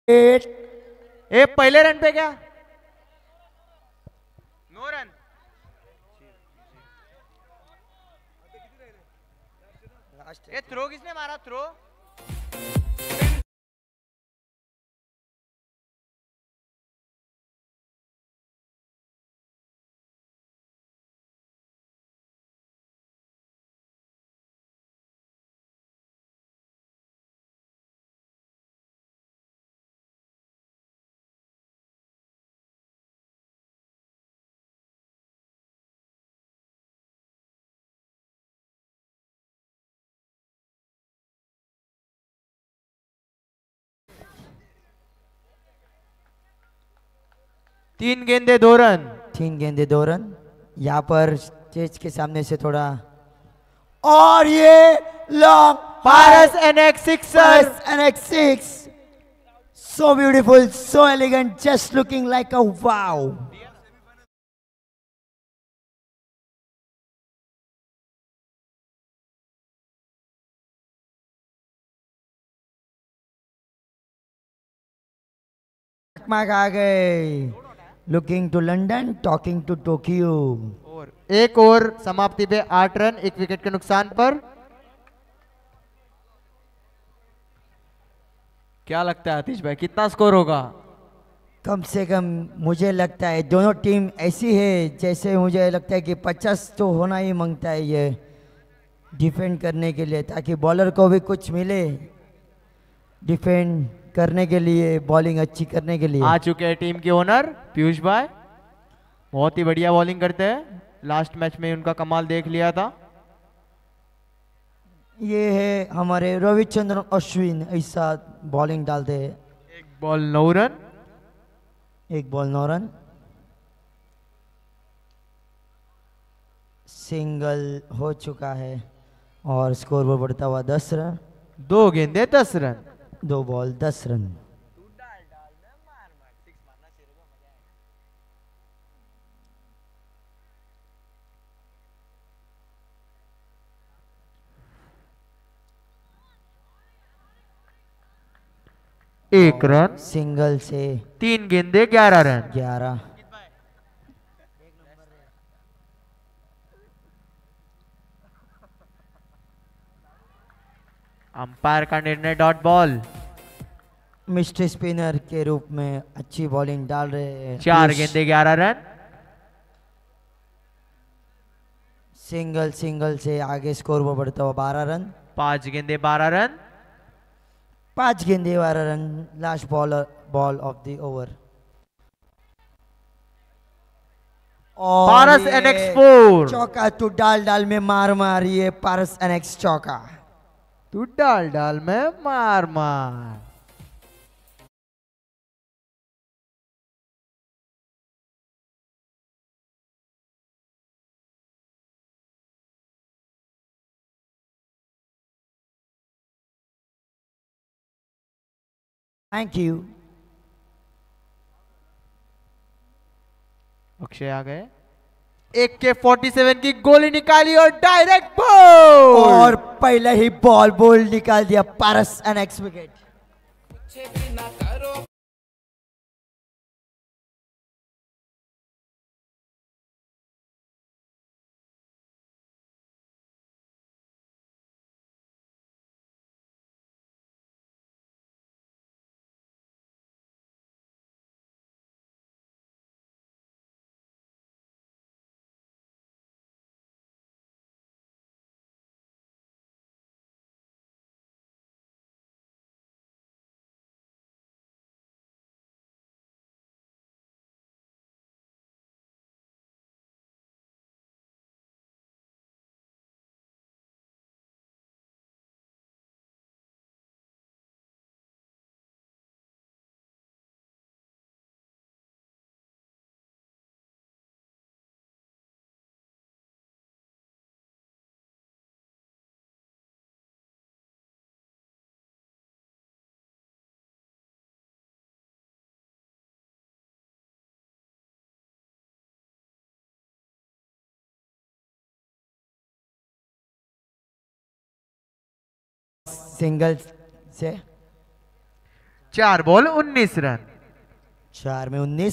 8। ए पहले रन पे क्या? No run. ये थ्रो किसने मारा? थ्रो 3 गेंदे 2 रन। 3 गेंदे 2 रन। यहाँ पर स्टेज के सामने से थोड़ा, और ये long Paras NX sixer. NX6, so beautiful, so elegant, just looking like a wow. चकमक आ गए। Looking to London, talking to Tokyo. और एक और समाप्ति पे 8 रन 1 विकेट के नुकसान पर। क्या लगता है आतिश भाई, कितना स्कोर होगा? कम से कम मुझे लगता है दोनों टीम ऐसी है, जैसे मुझे लगता है कि 50 तो होना ही मांगता है ये डिफेंड करने के लिए, ताकि बॉलर को भी कुछ मिले डिफेंड करने के लिए, बॉलिंग अच्छी करने के लिए। आ चुके हैं टीम के ओनर पीयूष भाई। बहुत ही बढ़िया बॉलिंग करते हैं, लास्ट मैच में उनका कमाल देख लिया था। ये है हमारे रविचंद्रन अश्विन, ऐसा बॉलिंग डालते हैं। एक ball 9 run. 1 ball 9 run. Single हो चुका है और स्कोर बोर्ड बढ़ता हुआ 10 रन। 2 गेंदे 10 रन। 2 ball 10 run. एक रन। सिंगल से 3 गेंदे 11 रन। 11। अंपायर का निर्णय डॉट बॉल। मिस्टर स्पिनर के रूप में अच्छी बॉलिंग डाल रहे हैं। 4 गेंदे 11 रन। सिंगल सिंगल से आगे स्कोर वो बढ़ता हुआ 12 रन। 5 गेंदे 12 रन। 5 गेंदे 12 run. Last ball of the over. Paras NX4। चौका तू डाल डाल में मार मार, ये पारस NX चौका। तू डाल डाल में मार मार। Thank you. अक्षय आ गए। एक के 47 की गोली निकाली और डायरेक्ट बॉल। और पहले ही बॉल निकाल दिया पारस NX विकेट। सिंगल से 4 बॉल 19 रन। 4 में 19।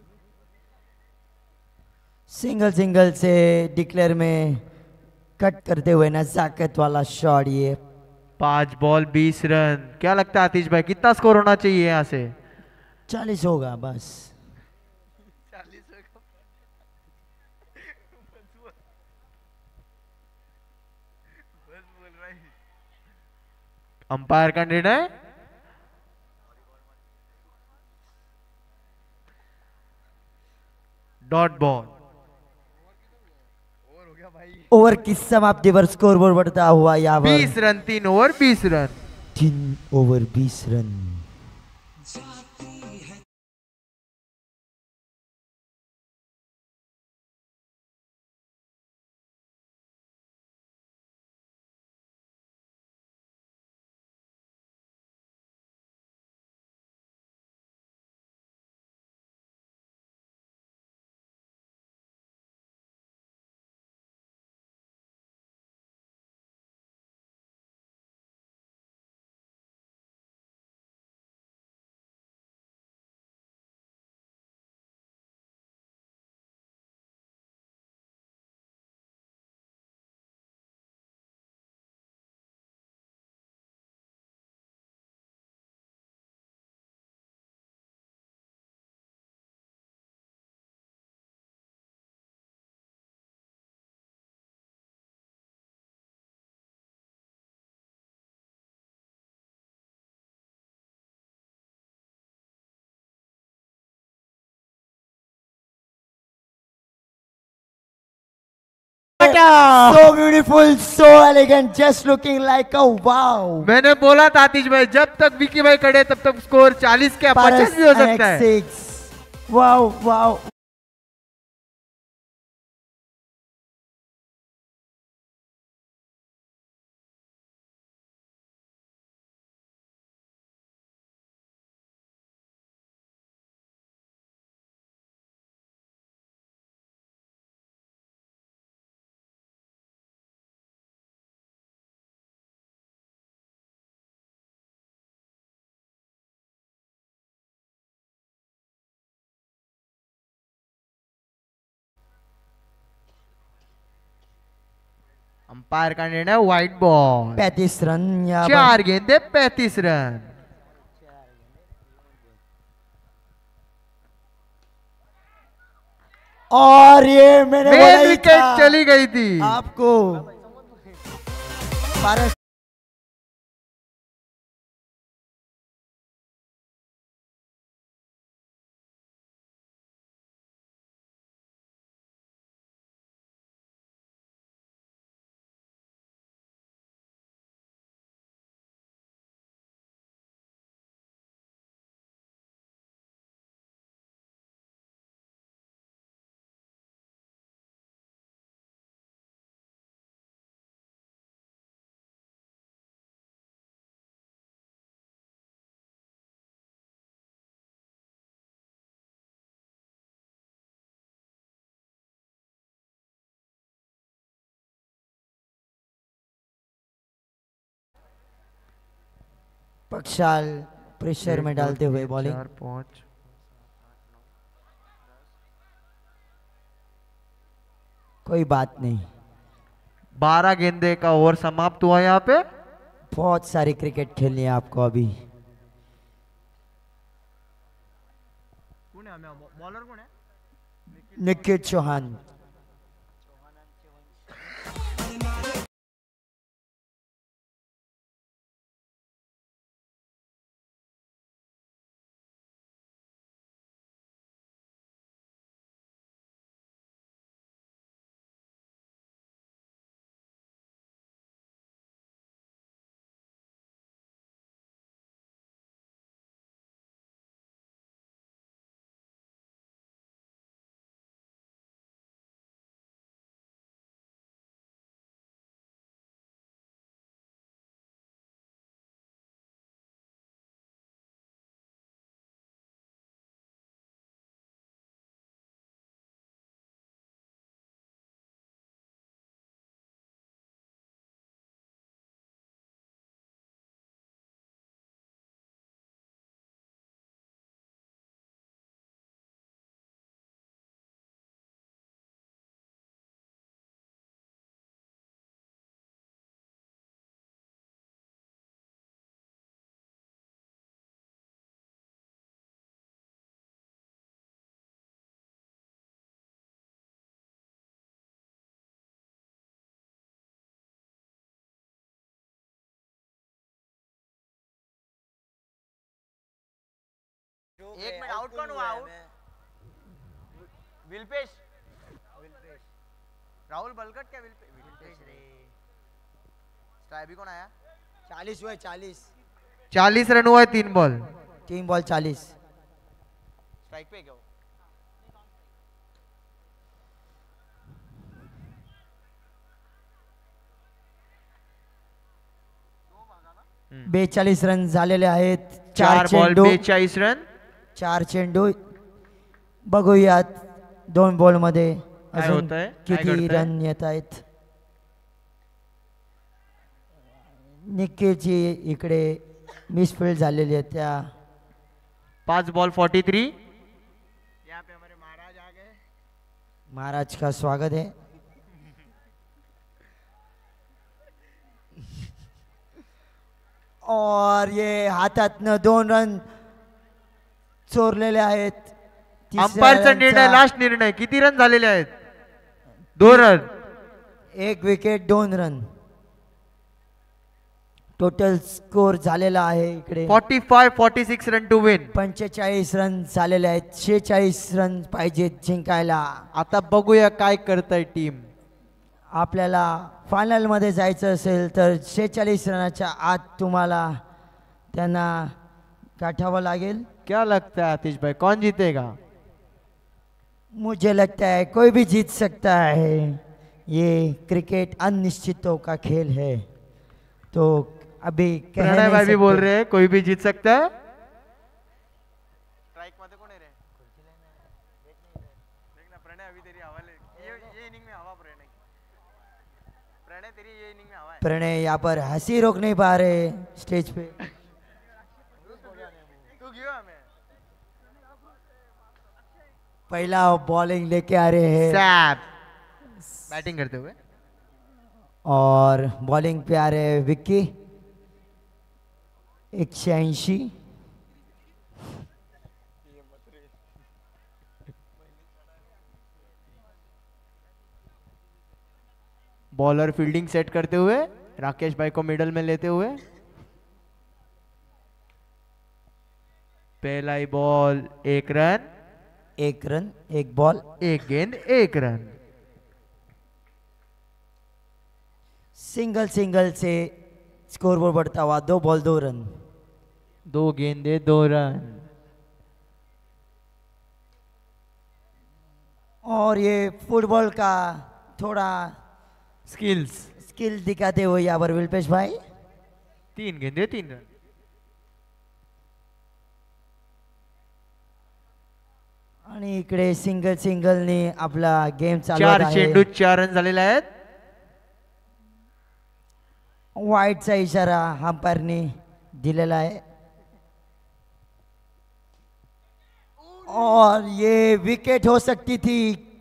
सिंगल सिंगल से डिक्लेयर में कट करते हुए नजाकत वाला शॉट ये। 5 बॉल 20 रन। क्या लगता है आतिश भाई कितना स्कोर होना चाहिए यहाँ से? 40 होगा बस। अंपायर का निर्णय। Dot ball. ओवर की समाप्ति पर स्कोर बोर्ड बढ़ता हुआ यहाँ पर 20 run 3 over 20 run. 3 over 20 run. So beautiful, so elegant, just looking like a wow. मैंने बोला था आतिश भाई जब तक विकी भाई खड़े तब तक स्कोर 40 के 50 भी हो सकता है। 6 wow wow। अंपायर का निर्णय व्हाइट बॉल। 35 रन यहाँ पर। 4 गेंदे 35 रन। और ये मैंने बोला ही विकेट था चली गई थी आपको। 12पक्षाल प्रेशर में डालते हुए बॉलिंग। 4 5 कोई बात नहीं, 12 गेंदे का ओवर समाप्त हुआ यहाँ पे। बहुत सारी क्रिकेट खेलनी है आपको अभी। बॉलर कौन है? निखिल चौहान। एक मिनट, आउट कौन हुआ? आउट विल्पेश, राहुल बलगट क्या विल्पेश रे? स्ट्राइक भी कौन आया? 40 हुए 40 40 रन हुआ है 3 बॉल। 3 बॉल 40। स्ट्राइक पे क्या? 42 रन झालेले आहेत। 4 बॉल 42 रन। 4 चेंडू बघूयात 2 बॉल मध्ये काय अजून होतंय? काय किती घडतंय? रन येत आहेत। निक्कीची इकडे मिसफील्ड झालेली आहे त्या 5 बॉल 43। यहाँ पे हमारे महाराज आ गए। महाराज का स्वागत है। और ये हातातनं 2 रन चोरलेले आहेत। तिसऱ्या अंपायरचा निर्णय, रनचा लास्ट निर्णय, किती रन झालेले आहेत? 2 run. 1 wicket 2 run total score झालेला आहे इकडे 45-46 रन टू विन। 45 रन झालेले आहेत। 46 रन पाहिजेत जिंकायला। आता बघूया काय करताय टीम। आपल्याला फायनल मध्ये जायचं असेल तर 46 रनाच्या आत तुम्हाला त्यांना गाठावं लागेल। क्या लगता है आतिश भाई, कौन जीतेगा? मुझे लगता है कोई भी जीत सकता है। ये क्रिकेट अनिश्चितों का खेल है, तो अभी कह प्रणय नहीं भाई भी बोल सकते। रहे हैं कोई भी जीत सकता है। स्ट्राइक मध्ये कोण आहे रे? देख ना प्रणय, अभी तेरी हवा ले, ये इनिंग में हवा प्रणय। प्रणय तेरी ये इनिंग में हवा है। प्रणय यहाँ पर हंसी रोक नहीं पा रहे स्टेज पे। तू क्यों हमें? पहला बॉलिंग लेके आ रहे हैं सैप बैटिंग करते हुए। और बॉलिंग पे आ रहे हैं विक्की 180। बॉलर फील्डिंग सेट करते हुए, राकेश भाई को मिडल में लेते हुए। पहला ही बॉल 1 रन, 1 रन 1 बॉल 1 गेंद 1 रन। सिंगल सिंगल से स्कोरबोर्ड बढ़ता हुआ 2 बॉल 2 रन। 2 गेंदे 2 रन। और ये फुटबॉल का थोड़ा स्किल दिखाते हुए यहाँ पर विल्पेश भाई 3 गेंदे 3 रन। आणि इकडे सिंगलने आपला गेम 4 चालवत चेंडू आहे। 4 रन झालेले आहेत। वाईटचा इशारा अंपायरने दिलेला आहे और ये विकेट हो सकती थी।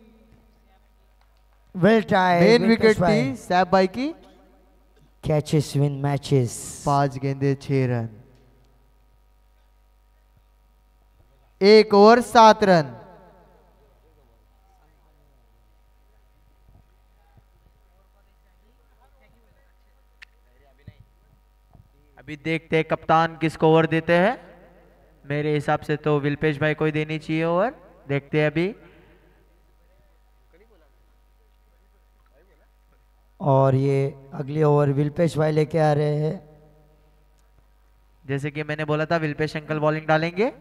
Well try. मेन विकेट थी सैफ भाई की। Catches win matches. 5 गेंदे 6 रन, 1 ओवर 7 रन। अभी देखते हैं कप्तान किसको ओवर देते हैं। मेरे हिसाब से तो विल्पेश भाई को ही देनी चाहिए ओवर। देखते हैं अभी। और ये अगली ओवर विल्पेश भाई लेके आ रहे हैं। जैसे कि मैंने बोला था विल्पेश अंकल बॉलिंग डालेंगे।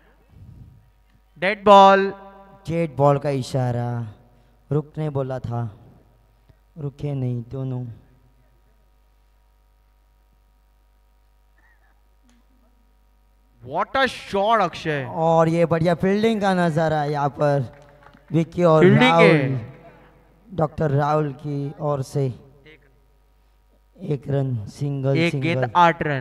Dead ball. डेड बॉल का इशारा। रुकने बोला था, रुके नहीं दोनों। What a shot Akshay. और ये बढ़िया फील्डिंग का नजारा यहाँ पर विक्की और फील्डिंग राहुल, डॉक्टर राहुल की ओर से 1 रन सिंगल। 1 गेंद 8 रन।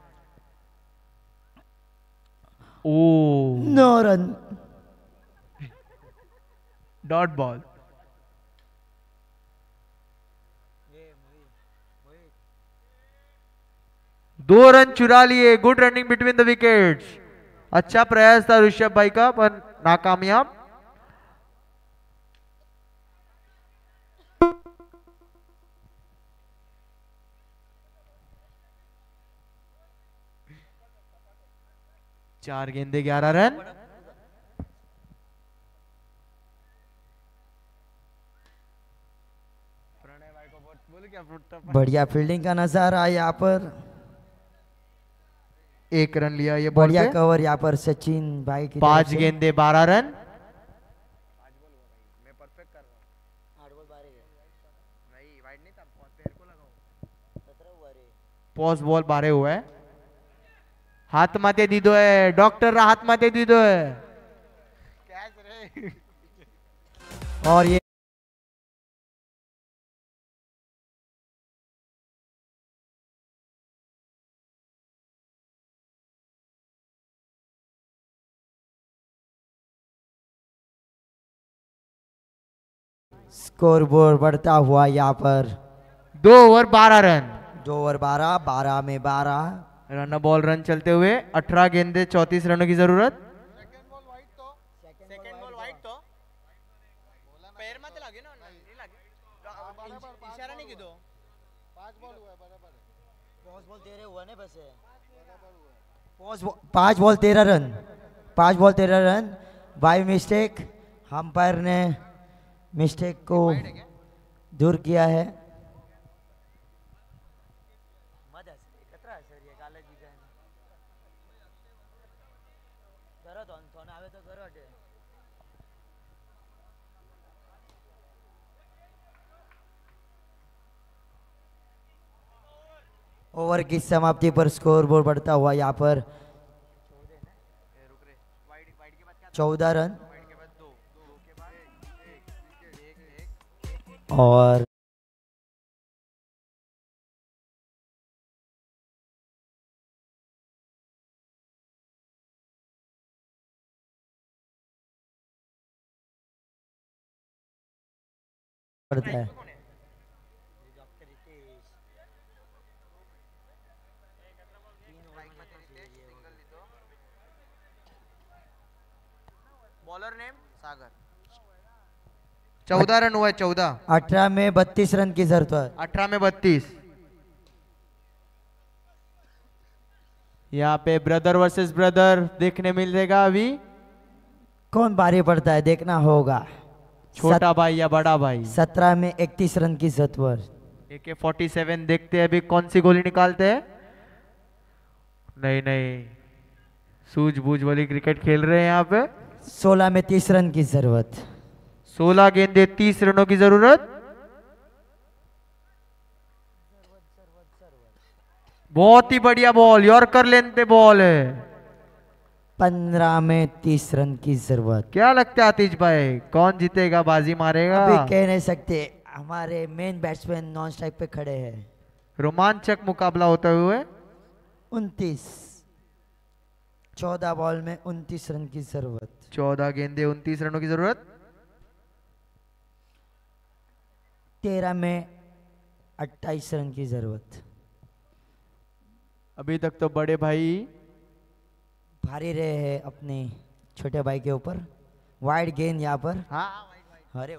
ओ 9 रन। Dot ball. दो रन चुरा लिए। Good running between the wickets. अच्छा प्रयास था ऋषभ भाई का, पर नाकामयाब। 4 गेंदे 11 रन। बढ़िया फील्डिंग का नजारा यहाँ पर, 1 रन लिया ये बॉल बढ़िया पे। कवर यहाँ पर सचिन भाई की तरफ 5 से। गेंदे 12 रन। पॉज बॉल बारे हुआ है। हाथ माते दीदो है डॉक्टर, हाथ माते दीदो है। और ये स्कोर बोर्ड बढ़ता हुआ यहाँ पर 2 ओवर 12 रन। 2 ओवर 12, 12 में 12। रन बॉल रन चलते हुए 18 गेंदे 34 रनों की जरूरत। पांच ball 13 run, 5 ball 13 run. By mistake umpire ने मिस्टेक को दूर किया है। ओवर की समाप्ति पर स्कोर बोर्ड बढ़ता हुआ यहाँ पर 14 रन। और पड़ता है। बॉलर नेम सागर। 14 रन हुआ है। 14 18 में 32 रन की जरूरत है। 18 में 32। यहाँ पे ब्रदर वर्सेस ब्रदर देखने मिलेगा अभी। कौन भारी पड़ता है देखना होगा। छोटा भाई या बड़ा भाई। 17 में 31 रन की जरूरत पर। AK-47 देखते हैं अभी कौन सी गोली निकालते हैं। नहीं नहीं, सूझबूझ वाली क्रिकेट खेल रहे हैं यहाँ पे। 16 में 30 रन की जरूरत। 16 गेंदे 30 रनों की जरूरत। बहुत ही बढ़िया बॉल, यॉर्कर लेंथ पे बॉल है। 15 में 30 रन की जरूरत। क्या लगता है आतिश भाई, कौन जीतेगा, बाजी मारेगा? अभी कह नहीं सकते, हमारे मेन बैट्समैन नॉन स्ट्राइक पे खड़े हैं। रोमांचक मुकाबला होता हुए 29, 14 बॉल में 29 रन की जरूरत। 14 गेंदे 29 रनों की जरूरत। 13 में 28 रन की जरूरत। अभी तक तो बड़े भाई भारी रहे हैं अपने छोटे भाई के ऊपर। वाइड गेंद यहाँ पर। हाँ अरे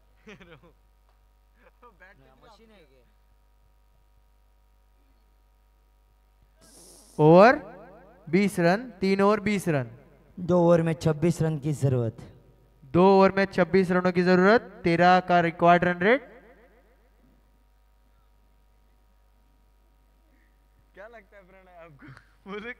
over 20 run, 3 over 20 run. 2 over में 26 रन की जरूरत। 2 ओवर में 26 रनों की जरूरत। 13 का रिक्वायर्ड रन रेट। क्या लगता है प्रणय आपको? बोले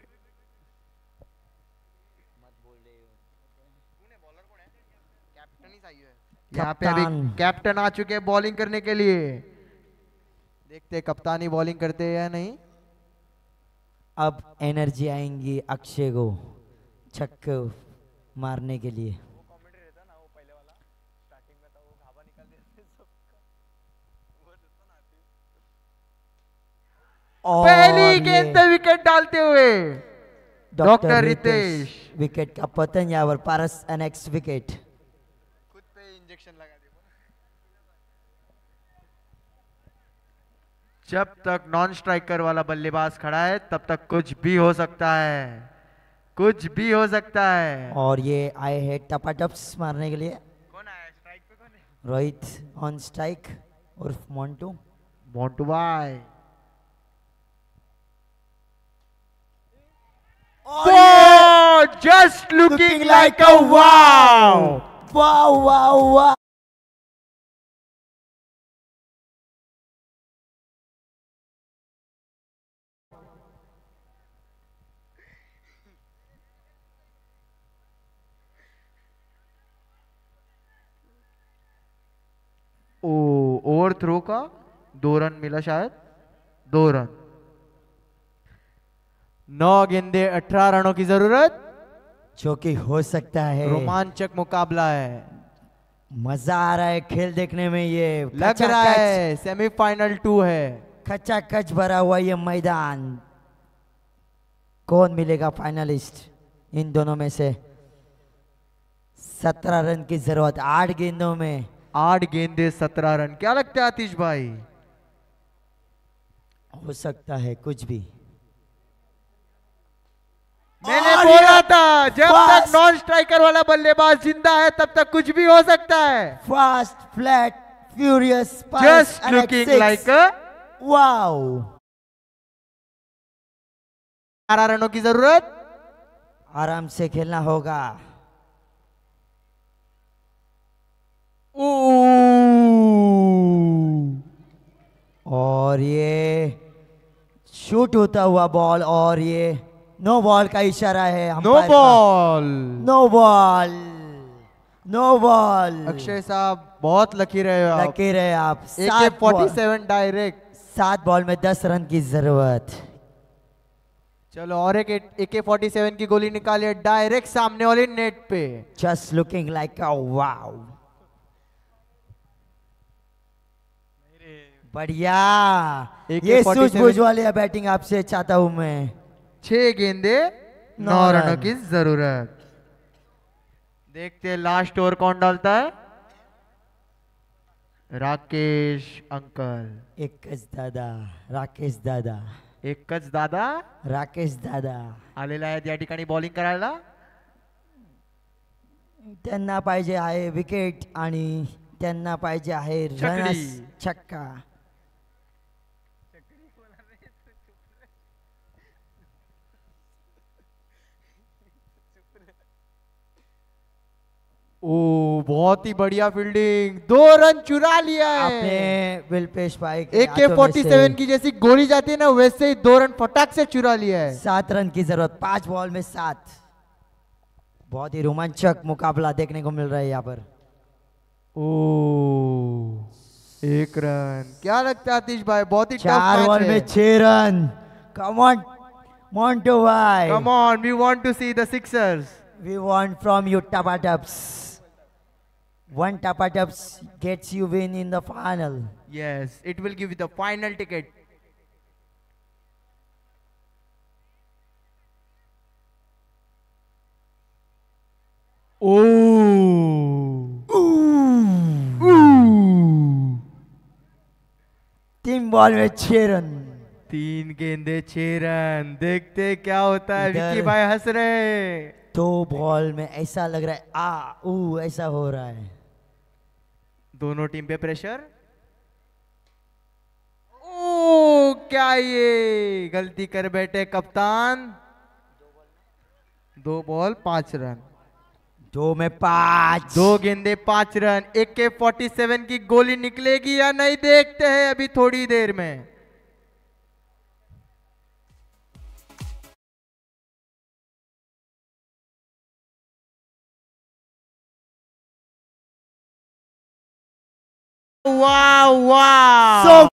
मत बोल रहे हो। कौन है बॉलर, कौन है? कैप्टन ही चाहिए। यहाँ पे अभी कैप्टन आ चुके हैं बॉलिंग करने के लिए। देखते हैं कप्तान ही बॉलिंग करते हैं या नहीं। अब एनर्जी आएंगी अक्षय को छक्के मारने के लिए। पहली गेंद पे विकेट डालते हुए डॉक्टर रितेश। विकेट का पतन यहाँ पर पारस एनेक्स विकेट। खुद पे इंजेक्शन लगा दे। जब तक नॉन स्ट्राइकर वाला बल्लेबाज खड़ा है तब तक कुछ भी हो सकता है, कुछ भी हो सकता है। और ये आए हैं टपाटप्स मारने के लिए। कौन आया स्ट्राइक पे? कौन है? रोहित ऑन स्ट्राइक उर्फ मोंटू। मोंटू भाई। shot, just looking like a wow. Wow, wow, wow. ओ ओवर थ्रो का 2 रन मिला शायद, 2 रन। 9 गेंदे 18 रनों की जरूरत। जो कि हो सकता है। रोमांचक मुकाबला है, मजा आ रहा है खेल देखने में। ये लग रहा है सेमीफाइनल 2 है। खचाखच भरा हुआ ये मैदान। कौन मिलेगा फाइनलिस्ट इन दोनों में से? 17 रन की जरूरत 8 गेंदों में। 8 गेंदे 17 रन। क्या लगता है आतिश भाई? हो सकता है कुछ भी। मैंने और बोला था जब तक fast- नॉन स्ट्राइकर वाला बल्लेबाज जिंदा है तब तक कुछ भी हो सकता है। Fast, flat, furious, just looking like a wow. 12 रनों की जरूरत। आराम से खेलना होगा। और ये शूट होता हुआ बॉल, और ये नो बॉल का इशारा है। नो अंपायर का। Ball. No ball, no ball. Akshay साहब बहुत लकी रहे हो आप। लकी रहे आप। AK-47 direct. 7 बॉल में 10 रन की जरूरत। चलो और एक AK-47 की गोली निकालिए डायरेक्ट सामने वाली नेट पे। Just looking like a wow. बढ़िया। ये AK-47 सूझबूझ वाली बैटिंग आपसे चाहता हूं मैं। 6 गेंदे 9 9 रनों रन। की जरूरत। देखते हैं लास्ट ओवर कौन डालता है। राकेश अंकल। एकच दादा, राकेश दादा, एकच दादा राकेश दादा. आलेला आहेत या ठिकाणी बॉलिंग करायला. त्यांना पाहिजे आहे विकेट आणि त्यांना पाहिजे आहे रनस, छक्का. ओ बहुत ही बढ़िया फील्डिंग, 2 रन चुरा लिया है आपने विल्पेश भाई AK-47 की जैसी गोली जाती है ना वैसे ही 2 रन फटाक से चुरा लिया है. 7 रन की जरूरत, 5 बॉल में 7. बहुत ही रोमांचक मुकाबला देखने को मिल रहा है यहाँ पर. ओ 1 रन. क्या लगता है आतिश भाई, बहुत ही टफ 4 बॉल में 6 रन. कम ऑन मोंटो भाई, come on, we want to see the sixers. we want from you Tapa Taps. One Tapa Taps gets you win in the final. Yes, it will give you the final ticket. तीन ball में 6 run. 3 गेंदे 6 run. देखते क्या होता है. विक्की भाई हंस रहे. 2 बॉल में ऐसा लग रहा है ऐसा हो रहा है. दोनों टीम पे प्रेशर. ओ क्या ये गलती कर बैठे कप्तान. 2 बॉल 5 रन. 2 में 5. 2 गेंदे 5 रन. AK-47 की गोली निकलेगी या नहीं देखते हैं अभी थोड़ी देर में. वाह वाह, So